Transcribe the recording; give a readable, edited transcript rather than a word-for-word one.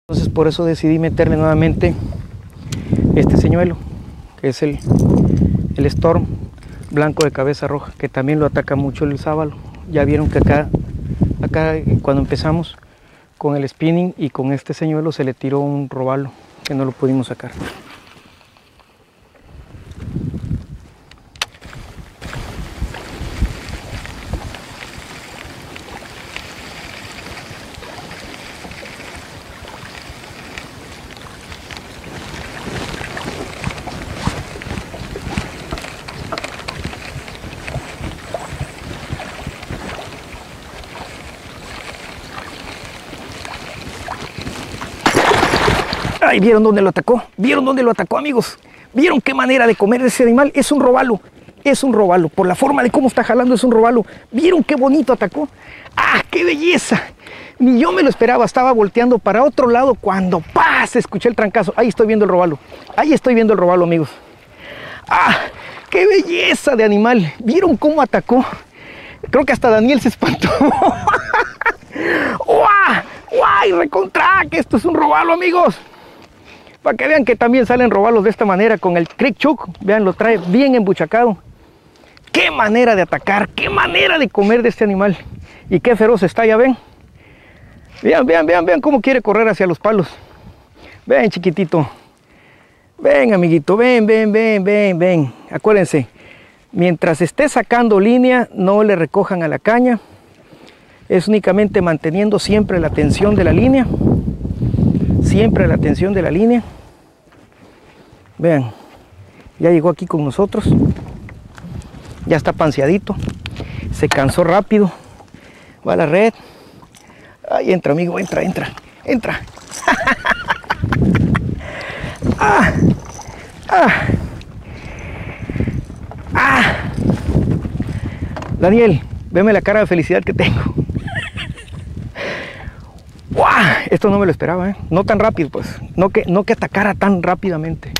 Entonces por eso decidí meterle nuevamente este señuelo, que es el Storm blanco de cabeza roja, que también lo ataca mucho el sábalo. Ya vieron que acá cuando empezamos con el spinning y con este señuelo se le tiró un robalo que no lo pudimos sacar. Ay, ¿vieron dónde lo atacó? ¿Vieron dónde lo atacó, amigos? ¿Vieron qué manera de comer ese animal? Es un robalo. Es un robalo. Por la forma de cómo está jalando es un robalo. ¿Vieron qué bonito atacó? ¡Ah, qué belleza! Ni yo me lo esperaba. Estaba volteando para otro lado cuando ¡paz! Escuché el trancazo. Ahí estoy viendo el robalo. Ahí estoy viendo el robalo, amigos. ¡Ah! ¡Qué belleza de animal! ¿Vieron cómo atacó? Creo que hasta Daniel se espantó. ¡Uah! ¡Uah! ¡Recontra! ¡Que esto es un robalo, amigos! Para que vean que también salen robalos de esta manera con el Creek Chook. Vean, lo trae bien embuchacado. ¡Qué manera de atacar! ¡Qué manera de comer de este animal! Y qué feroz está, ya ven. Vean, vean, vean, vean cómo quiere correr hacia los palos. Ven, chiquitito. Ven, amiguito, ven, ven, ven, ven, ven. Acuérdense, mientras esté sacando línea, no le recojan a la caña. Es únicamente manteniendo siempre la tensión de la línea. Siempre la tensión de la línea. Vean, ya llegó aquí con nosotros. Ya está panseadito. Se cansó rápido. Va a la red. Ahí entra, amigo, entra, entra, entra. ¡Ah! ¡Ah! ¡Ah! Daniel, veme la cara de felicidad que tengo. ¡Wow! Esto no me lo esperaba, ¿eh? No tan rápido, pues. No que atacara tan rápidamente.